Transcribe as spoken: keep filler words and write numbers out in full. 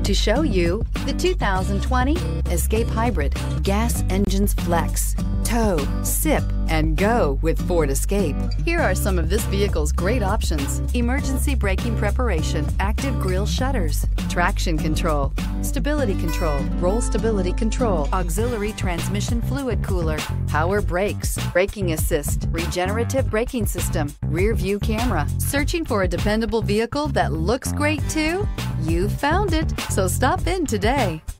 to show you the two thousand twenty Escape Hybrid. Gas engines flex, tow, sip, and go with Ford Escape. Here are some of this vehicle's great options: emergency braking preparation, active grille shutters, traction control, stability control, roll stability control, auxiliary transmission fluid cooler, power brakes, braking assist, regenerative braking system, rear view camera. Searching for a dependable vehicle that looks great too? You found it, so stop in today.